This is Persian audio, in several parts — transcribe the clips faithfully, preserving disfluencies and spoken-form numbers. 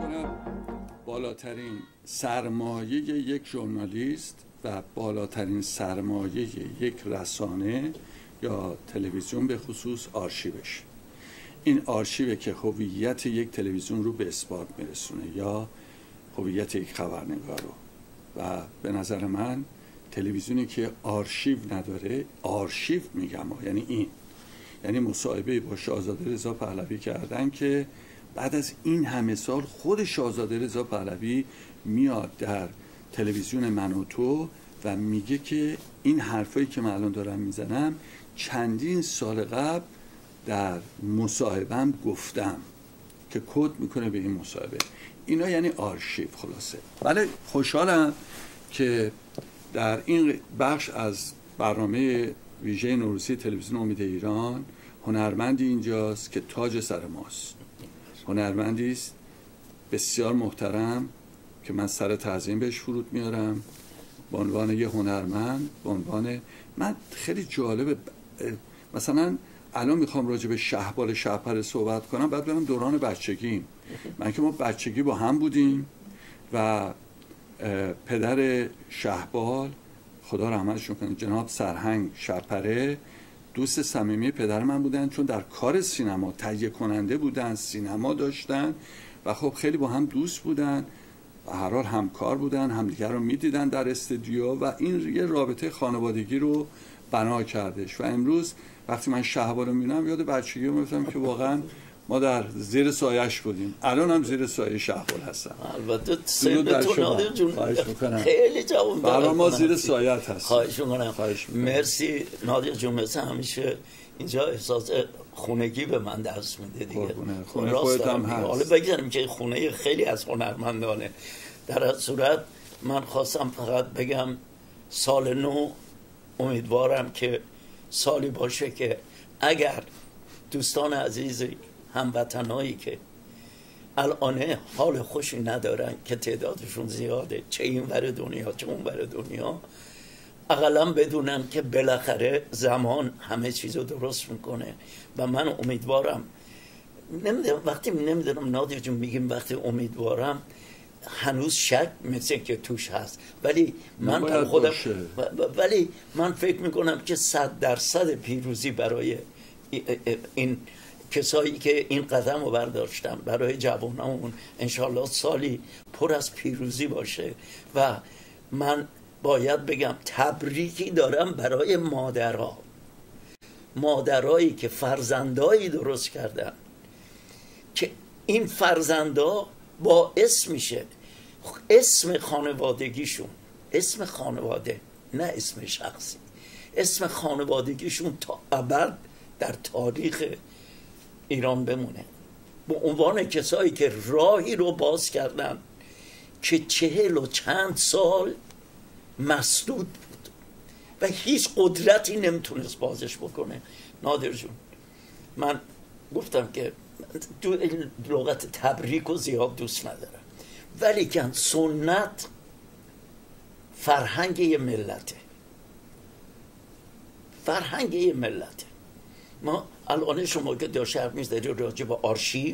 نظرم بالاترین سرمایه یک ژورنالیست و بالاترین سرمایه یک رسانه یا تلویزیون به خصوص آرشیوش. این آرشیو که هویت یک تلویزیون رو به اثبات میرسونه یا هویت یک خبرنگار رو. و به نظر من تلویزیونی که آرشیو نداره، آرشیو میگم یعنی این، یعنی مصاحبه با شاهزاده رضا پهلوی کردن که بعد از این همه سال خود شاهزاده رضا پهلوی میاد در تلویزیون من و تو و میگه که این حرفایی که من الان دارم میزنم چندین سال قبل در مصاحبه‌ام گفتم، که کد میکنه به این مصاحبه. اینا یعنی آرشیو. خلاصه ولی خوشحالم که در این بخش از برنامه ویژه نوروزی تلویزیون امید ایران هنرمندی اینجاست که تاج سر ماست. هنرمندی است بسیار محترم که من سر تعظیم بهش فرود میارم به عنوان یه هنرمند. به عنوان من خیلی جالبه، مثلا الان میخوام راجع به شهبال شهپره صحبت کنم، بعد برم دوران بچگیم. من که ما بچگی با هم بودیم و پدر شهبال خدا رحمتشون کنه جناب سرهنگ شهپره دوست صمیمی پدر من بودن، چون در کار سینما تهیه کننده بودن، سینما داشتن و خب خیلی با هم دوست بودن و هر حال همکار بودن، همدیگر رو میدیدن در استودیو و این یه رابطه خانوادگی رو بنا کردش. و امروز وقتی من شهبال رو میبینم یاد بچگی رو میفتم که واقعا ما در زیر سایش بودیم. الان هم زیر سایه شهبال هستم. البته سنتون نادر جون خیلی جوان برای ما زیر سایت هست. خواهش میکنم. مرسی نادر جون، مثل همیشه اینجا احساس خونگی به من دست میده دیگه. خونه خودت هم هست. حالا بگذاریم که خونه خیلی از هنرمندانه. در از صورت من خواستم فقط بگم سال نو امیدوارم که سالی باشه که اگر دوستان عزیزی هموطنایی که الان حال خوشی ندارن که تعدادشون زیاده، چه این ور دنیا چه اون ور دنیا، اقلا بدونن که بالاخره زمان همه چیزو درست میکنه. و من امیدوارم، نمیدونم وقتی نمیدونم نادر جون میگیم وقتی امیدوارم هنوز شک مثل که توش هست، ولی من خودم ولی من فکر میکنم که صد درصد پیروزی برای این کسایی که این قدم رو برداشتن، برای جوانامون انشالله سالی پر از پیروزی باشه. و من باید بگم تبریکی دارم برای مادرها، مادرایی که فرزندایی درست کردن که این فرزندا باعث میشه اسم خانوادگیشون، اسم خانواده نه اسم شخصی، اسم خانوادگیشون تا ابد در تاریخ ایران بمونه، به عنوان کسایی که راهی رو باز کردن که چهل و چند سال مسدود بود و هیچ قدرتی نمیتونست بازش بکنه. نادر جون من گفتم که دو لغت تبریک رو زیاد دوست ندارم، ولی که سنت فرهنگ یه ملته، فرهنگ یه ملته. ما الان شما که داشت حرف می‌زدی راجع به آرشیو،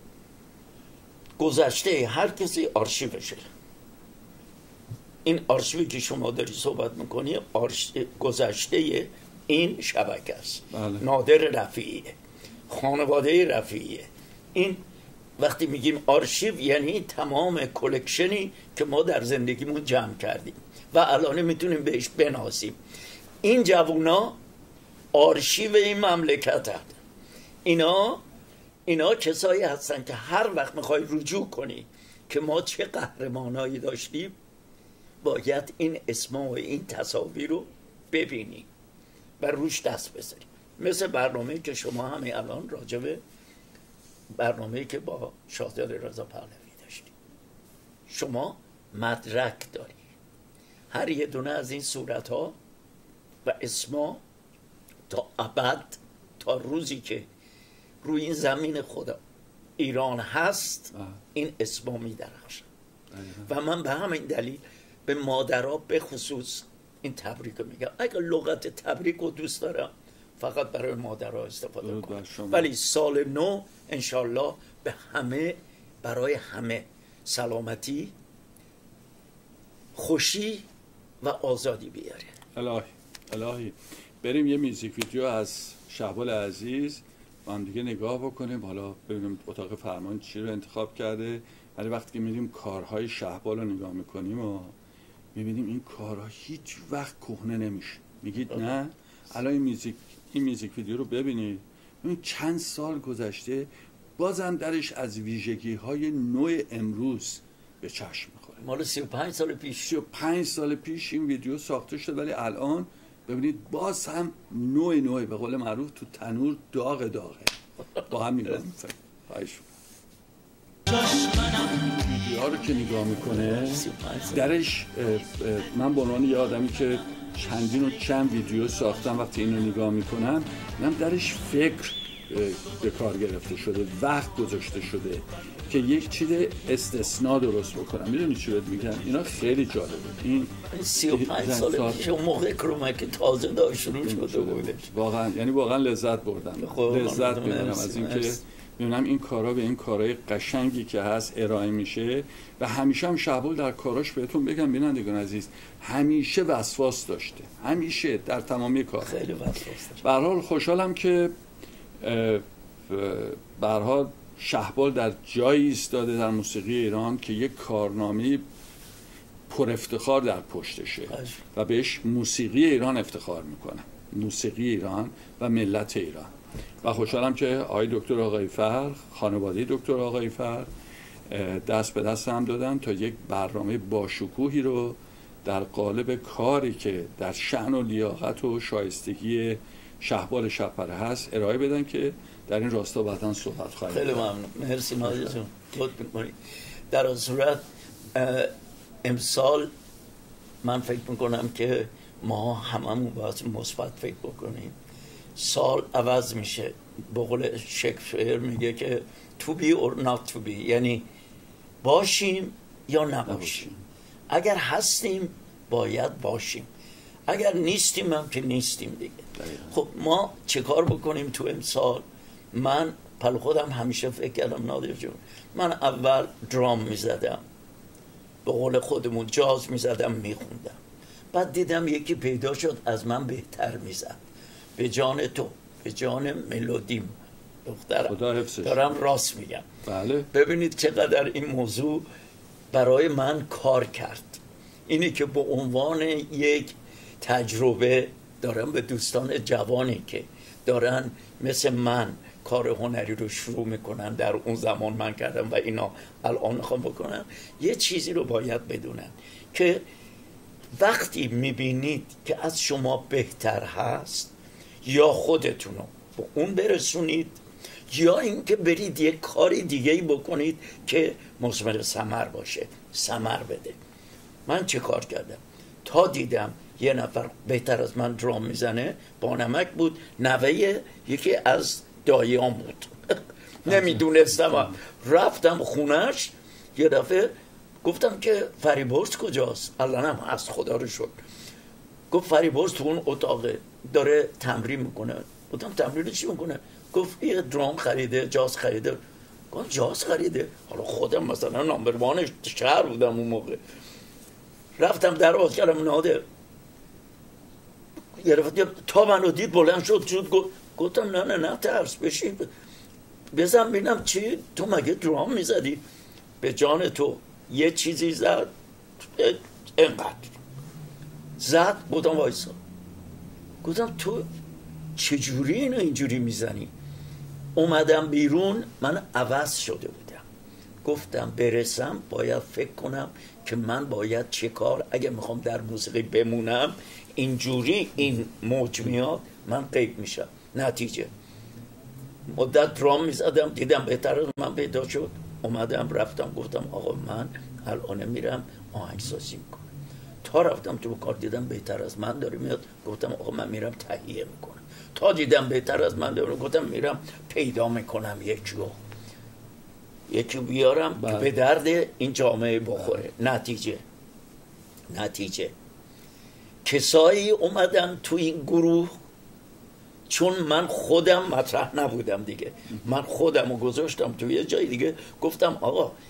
گذشته هر کسی آرشیوشه. این آرشیوی که شما داری صحبت میکنی گذشته این شبکه است. بله. نادر رفیعیه، خانواده رفیعیه. این وقتی میگیم آرشیو یعنی تمام کلکشنی که ما در زندگیمون جمع کردیم و الان میتونیم بهش بنازیم. این جوونا آرشیو این مملکت هست. اینا اینا کسایی هستن که هر وقت میخوای رجوع کنی که ما چه قهرمانایی داشتیم، باید این اسما و این تصاویر رو ببینی و روش دست بذاری. مثل برنامه‌ای که شما همین الان راجبه برنامه‌ای که با شاهزاده رضا پهلوی داشتیم، شما مدرک داری. هر یه دونه از این صورت‌ها و اسما تا ابد، تا روزی که روی این زمین خدا ایران هست، این اسما می درخشن. و من به همین دلیل به مادرها به خصوص این تبریک رو میگم. اگر لغت تبریک رو دوست دارم فقط برای مادرها استفاده کنم، ولی سال نو انشالله به همه، برای همه سلامتی، خوشی و آزادی بیاره. الهی الهی بریم یه میوزیک ویدیو از شهبال عزیز با هم دیگه نگاه بکنیم، حالا ببینیم اتاق فرمان چی رو انتخاب کرده. ولی وقتی که میریم کارهای شهبال رو نگاه میکنیم و میبینیم این کارها هیچ وقت کهنه نمیشه. میگید نه؟ الان این میوزیک این میوزیک ویدیو رو ببینید، این چند سال گذشته بازم درش از ویژگی های نوع امروز به چشم میخوره. مال سی و پنج سال پیش سی و پنج سال پیش این ویدیو ساخته شد، ولی الان ببینید باز هم نوع نوع به قول معروف تو تنور داغ داغه. با هم نگاه میکنیم. ویدیوها رو که نگاه میکنه درش من به عنوان یه آدمی که چندین و چند ویدیو ساختم، وقتی اینو نگاه میکنم من درش فکر به کار گرفته شده، وقت گذاشته شده که یک چیز استثناء درست بکنم. میدونی چی بهت میگم؟ اینا خیلی جالبه. این سی و پنج سال پیش اون موقع کرومک تازه داشت شروع شده بودش. واقعا یعنی واقعا لذت بردم. لذت میبرم از اینکه میبینم این کارا به این کارهای قشنگی که هست ارائه میشه و همیشه هم شهبال در کاراش بهتون بگم بینندگان عزیز همیشه وسواس داشته، همیشه در تمامی کار خیلی وسواس داشته. به هر حال خوشحالم که به هر حال شهبال در جایی ایستاده در موسیقی ایران که یک کارنامه پر افتخار در پشتشه و بهش موسیقی ایران افتخار میکنه، موسیقی ایران و ملت ایران. و خوشحالم که آقای دکتر آقایفر، خانواده دکتر آقایفر دست به دست هم دادن تا یک برنامه باشکوهی رو در قالب کاری که در شأن و لیاقت و شایستگی شهبال شب‌پره هست ارائه بدن که در این راستا بعداً صحبت خواهیم. خیلی ممنون. مرسی نادر جون. لطف می‌کنید. در این صورت امسال من فکر میکنم که ما هممون باید مثبت فکر بکنیم. سال عوض میشه. به قول شکسپیر میگه که to be or not to be، یعنی باشیم یا نباشیم. اگر هستیم باید باشیم، اگر نیستیم هم که نیستیم دیگه. خب ما چه کار بکنیم تو امسال؟ من پل خودم همیشه فکر کردم نادر جون، من اول درام میزدم، به قول خودمون جاز میزدم میخوندم، بعد دیدم یکی پیدا شد از من بهتر میزد. به جان تو، به جان ملودیم دخترم، خدا حفظش. دارم راست میگم. بله. ببینید چقدر این موضوع برای من کار کرد. اینی که به عنوان یک تجربه دارم به دوستان جوانی که دارن مثل من کار هنری رو شروع میکنن، در اون زمان من کردم و اینا الان میخوام بکنن، یه چیزی رو باید بدونن که وقتی میبینید که از شما بهتر هست، یا خودتون رو به اون برسونید یا اینکه برید یک کاری دیگه بکنید که مثمر ثمر باشه، ثمر بده. من چه کار کردم؟ تا دیدم یه نفر بهتر از من درام میزنه، با نمک بود، نوه یکی از داییام بود نمیدونستم، رفتم خونش، یه دفعه گفتم که فریبرز کجاست؟ الانم هست خدا رو شکر. گفت فریبرز تو اون اتاقه داره تمرین میکنه. گفتم تمرین چی میکنه؟ گفت یه درام خریده، جاز خریده. گفت جاز خریده؟ حالا خودم مثلا نامبر وان شهر بودم اون موقع. رفتم در آز کردم نادر، یه رفت تا منو دید بلند شد شد گفتم نه نه نه ترس بشین بزن بینم چی؟ تو مگه درام میزدی؟ به جان تو یه چیزی زد اینقدر زد. گفتم وایسا، گفتم تو چجوری اینو اینجوری میزنی؟ اومدم بیرون، من عوض شده بودم. گفتم برسم باید فکر کنم که من باید چه کار، اگه میخوام در موسیقی بمونم اینجوری این موج میاد من غیب میشم. نتیجه مدت درام میزدم، دیدم بهتر از من پیدا شد، اومدم رفتم گفتم آقا من الان میرم آهنگسازی میکنم. تا رفتم تو کار دیدم بهتر از من داره میاد، گفتم آقا من میرم تهیه میکنم. تا دیدم بهتر از من داره، گفتم میرم پیدا میکنم یکی رو یکی بیارم که به درد این جامعه بخوره. نتیجه نتیجه کسایی اومدن تو این گروه، چون من خودم مطرح نبودم دیگه، من خودم رو گذاشتم تو یه جای دیگه. گفتم آقا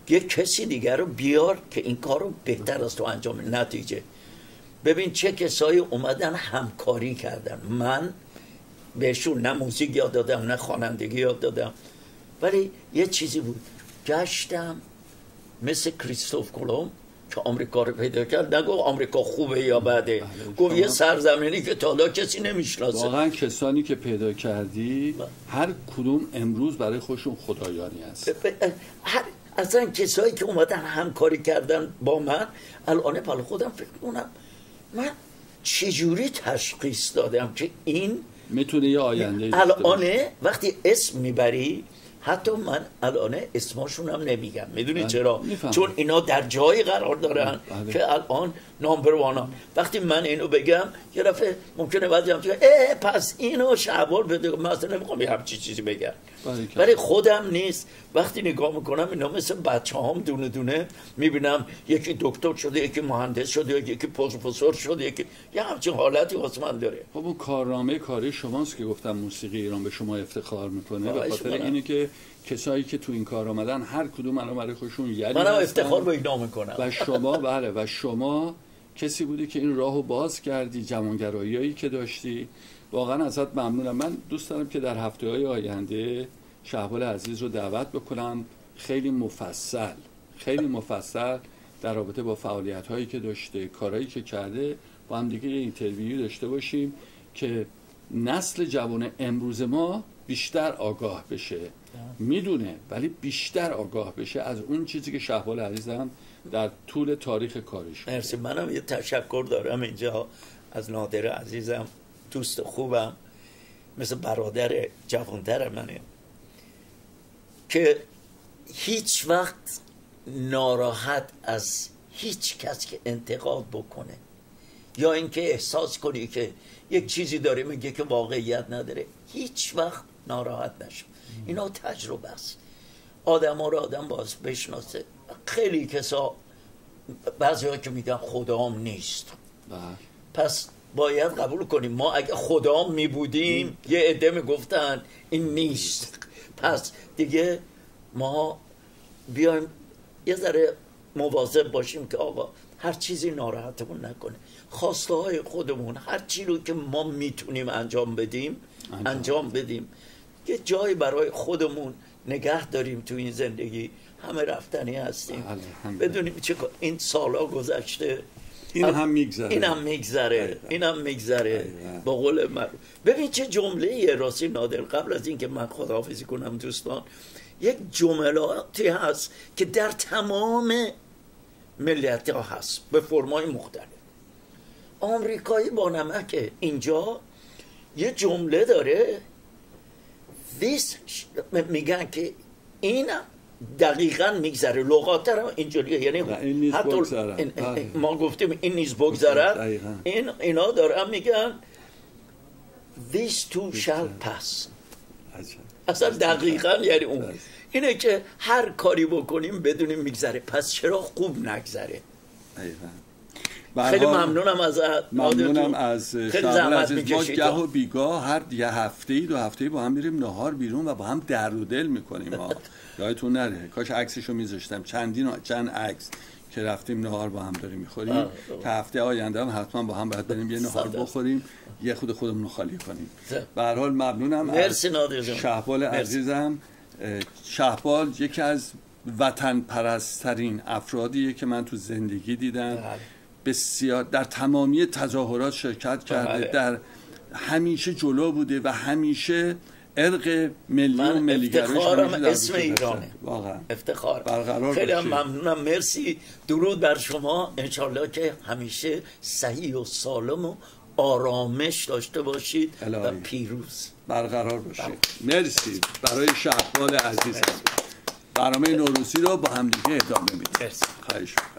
یک کسی دیگر رو بیار که این کار رو بهتر از تو انجام. نتیجه ببین چه کسایی اومدن همکاری کردن. من بهشون نه موزیک یاد دادم نه خوانندگی یاد دادم، ولی یه چیزی بود، گشتم مثل کریستوف کلمب که آمریکا رو پیدا کرد. نگو آمریکا خوبه یا بده، گفت یه سرزمینی که تا حالا کسی نمیشناسه. واقعا کسانی که پیدا کردی هر کدوم امروز برای خودشون خدایانی هست. هر اصلا کسایی که اومدن همکاری کردن با من، الان برای خودم فکر کنم من چجوری تشخیص دادم که این میتونه یه آینده الانه. وقتی اسم میبری، حتی من الان اسماشون هم نمیگم، میدونی چرا؟ میفهم. چون اینا در جایی قرار دارن بله. که الان نامبر وانا. وقتی من اینو بگم یه دفعه ممکنه بعضی هم بگن اه پس اینو شعبال بده، مثلا نمیخوام یه همچی چیزی بگم، ولی خودم نیست. وقتی نگاه میکنم اینا مثل بچه هم دونه دونه میبینم، یکی دکتر شده، یکی مهندس شده، یکی پروفسور شده، یکی یه همچین حالتی واسه من داره. خب اون کارنامه کاری شماست که گفتم موسیقی ایران به شما افتخار میکنه، به خاطر اینه که کسایی که تو این کار آمدن هر کدوم الان برای خودشون یعنی منم افتخار به اینا میکنم. و شما بله و شما کسی بودی که این راهو باز کردی، جوانگراییایی که داشتی. واقعا ازت ممنونم. من دوست دارم که در هفته‌های آینده شهبال عزیز رو دعوت بکنم، خیلی مفصل خیلی مفصل در رابطه با فعالیت‌هایی که داشته، کارهایی که کرده، با هم دیگه یه اینترویو داشته باشیم که نسل جوان امروز ما بیشتر آگاه بشه. میدونه ولی بیشتر آگاه بشه از اون چیزی که شهبال عزیزم در طول تاریخ کارش. مرسی. منم یه تشکر دارم اینجا از نادر عزیزم، دوست خوبم، مثل برادر جوانتر منه، که هیچ وقت ناراحت از هیچ کس که انتقاد بکنه یا اینکه احساس کنی که یک چیزی داره میگه که واقعیت نداره، هیچ وقت ناراحت نشه. اینا تجربه است. آدم ها رو آدم باز بشناسه. خیلی کسا بعضی ها که میگن خدام نیست، پس باید قبول کنیم ما اگه خدام میبودیم یه عده میگفتن این نیست، پس دیگه ما بیایم یه ذره مواظب باشیم که آقا هر چیزی ناراحتمون نکنه. خواسته های خودمون هر چی رو که ما میتونیم انجام بدیم انجام, انجام بدیم. یه جایی برای خودمون نگه داریم تو این زندگی. همه رفتنی هستیم، بدونیم چه این سالا گذشته، این هم میگذره این هم میگذره این هم میگذره با قول من. ببین چه جمله راستی نادر، قبل از این که من خداحافظی کنم دوستان، یک جملاتی هست که در تمام ملیت ها هست به فرمای مختلف. آمریکایی با نمک اینجا یه جمله داره، This میگن که این دقیقاً میگذره، لغاتر هم اینجوریه، یعنی حتی این ما گفتیم این نیز بگذره، این اینا دارن میگن This too shall pass. اصلا دقیقاً یعنی اون اینه که هر کاری بکنیم بدونیم میگذره، پس چرا خوب نگذره. خیلی ممنونم از ممنونم از شهبال عزیز. ما گه و بیگاه هر یه هفته دو هفته با هم میریم نهار بیرون و با هم درد و دل میکنیم. ما یادتون نره، کاش عکسشو میذاشتم، چندین چند عکس که رفتیم نهار با هم داریم میخوریم، که هفته آینده هم حتما با هم باید بریم یه نهار بخوریم، یه خود خودمون رو خالی کنیم. به هر حال ممنونم از شهبال عزیزم. شهبال یکی از وطن پرست‌ترین افرادیه که من تو زندگی دیدم. بسیار در تمامی تظاهرات شرکت کرده، در همیشه جلو بوده و همیشه ارق ملی و ملیگرایش افتخارم اسم ایرانه، واقعا افتخار برقرار. خیلی ممنونم، مرسی. درود بر شما، انشالله که همیشه صحیح و سالم و آرامش داشته باشید و پیروز برقرار باشید. مرسی برای شهبال عزیزم. برنامه نوروزی رو با هم دیگه ادامه میدیم. خواهش